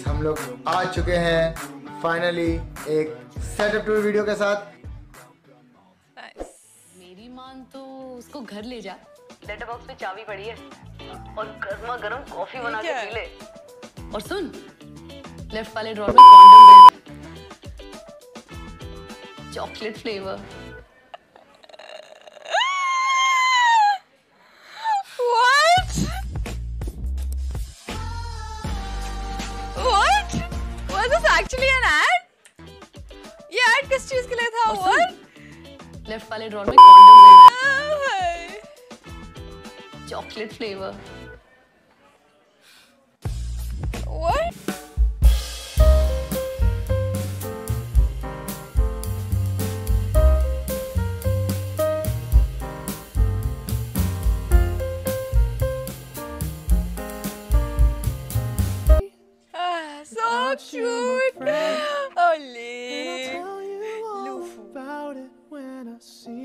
हम लोग आ चुके हैं फाइनली एक सेटअप टूर वीडियो के साथ। मेरी मान तो उसको घर ले जा, लेटर बॉक्स में चाबी पड़ी है और गर्मा गर्म कॉफी बना के पी ले। और सुन, लेफ्ट वाले ड्रॉर में कॉन्डम है, chocolate flavour. What? Was this actually an ad? ये ad किस चीज के लिए था? What? लेफ्ट वाले ड्रॉर में कॉन्डम है, chocolate flavour. What? So cute. Holy. about it when I see